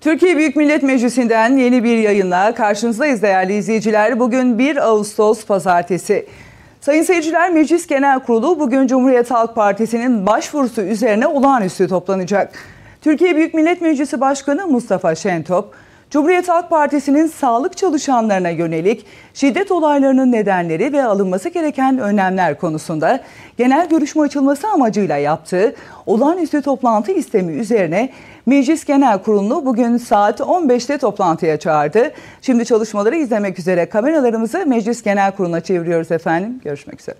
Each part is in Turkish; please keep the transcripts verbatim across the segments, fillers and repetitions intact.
Türkiye Büyük Millet Meclisi'nden yeni bir yayınla karşınızdayız değerli izleyiciler. Bugün bir Ağustos Pazartesi. Sayın seyirciler, Meclis Genel Kurulu bugün Cumhuriyet Halk Partisi'nin başvurusu üzerine olağanüstü toplanacak. Türkiye Büyük Millet Meclisi Başkanı Mustafa Şentop, Cumhuriyet Halk Partisi'nin sağlık çalışanlarına yönelik şiddet olaylarının nedenleri ve alınması gereken önlemler konusunda genel görüşme açılması amacıyla yaptığı olağanüstü toplantı istemi üzerine Meclis Genel Kurulu'nu bugün saat on beşte toplantıya çağırdı. Şimdi çalışmaları izlemek üzere kameralarımızı Meclis Genel Kurulu'na çeviriyoruz efendim. Görüşmek üzere.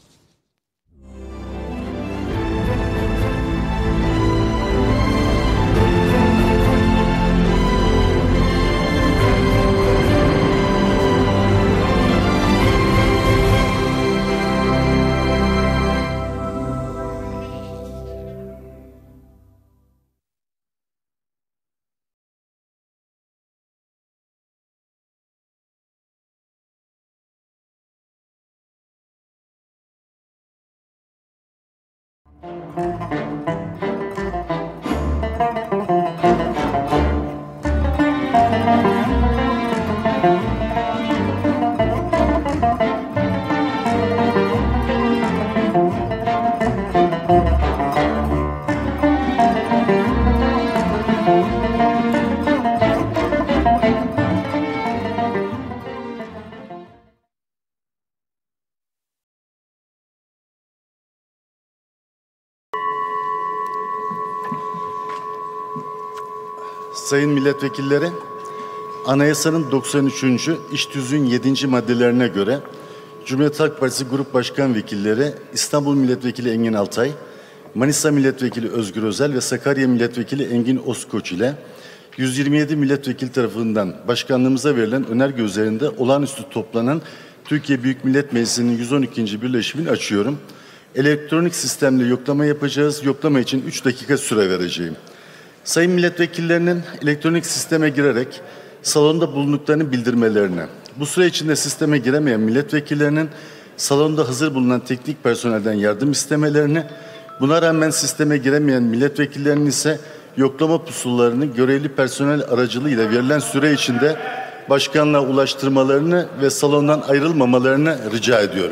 Sayın milletvekilleri, Anayasanın doksan üçüncü İş Tüzüğü'nün yedinci maddelerine göre Cumhuriyet Halk Partisi Grup Başkan Vekilleri İstanbul Milletvekili Engin Altay, Manisa Milletvekili Özgür Özel ve Sakarya Milletvekili Engin Özkoç ile yüz yirmi yedi milletvekili tarafından başkanlığımıza verilen önerge üzerinde olağanüstü toplanan Türkiye Büyük Millet Meclisi'nin yüz on ikinci birleşimini açıyorum. Elektronik sistemle yoklama yapacağız. Yoklama için üç dakika süre vereceğim. Sayın milletvekillerinin elektronik sisteme girerek salonda bulunduklarını bildirmelerine, bu süre içinde sisteme giremeyen milletvekillerinin salonda hazır bulunan teknik personelden yardım istemelerini, buna rağmen sisteme giremeyen milletvekillerinin ise yoklama pusularını görevli personel aracılığıyla verilen süre içinde başkanlığa ulaştırmalarını ve salondan ayrılmamalarını rica ediyorum.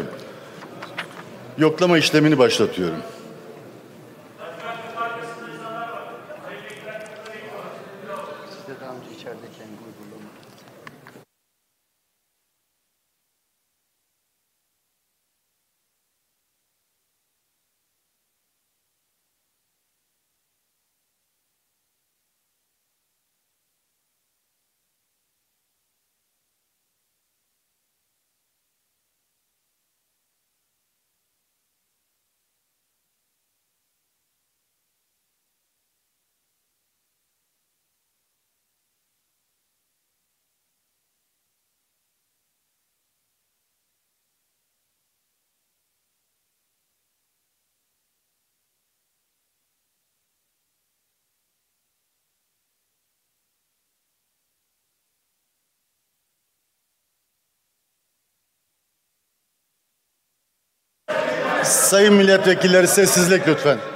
Yoklama işlemini başlatıyorum. Daha önce içerideyken uygulama. Sayın milletvekilleri, sessizlik lütfen.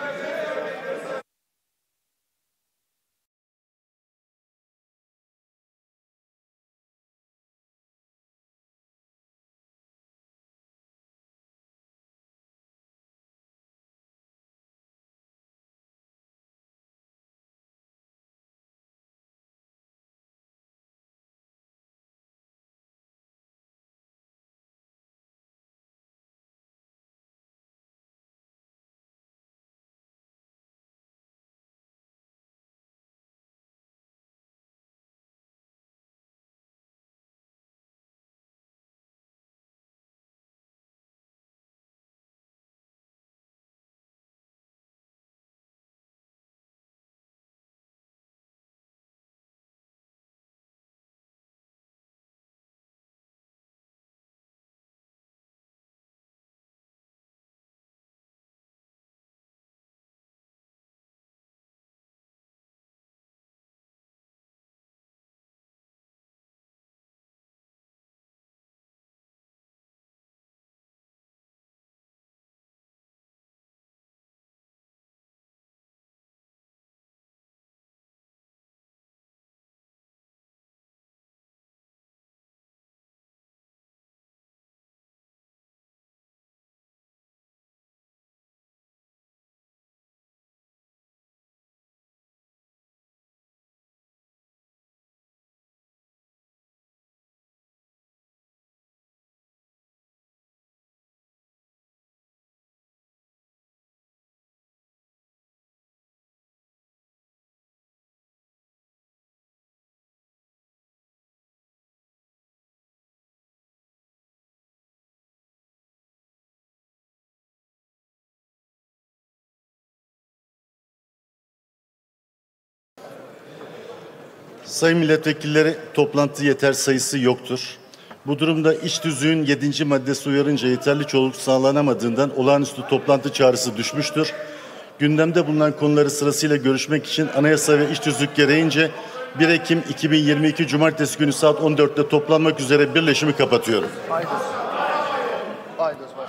Sayın milletvekilleri, toplantı yeter sayısı yoktur. Bu durumda iç tüzüğün yedinci maddesi uyarınca yeterli çoğunluk sağlanamadığından olağanüstü toplantı çağrısı düşmüştür. Gündemde bulunan konuları sırasıyla görüşmek için anayasa ve iç tüzük gereğince bir Ekim iki bin yirmi iki Cumartesi günü saat on dörtte toplanmak üzere birleşimi kapatıyorum. Beides. Beides.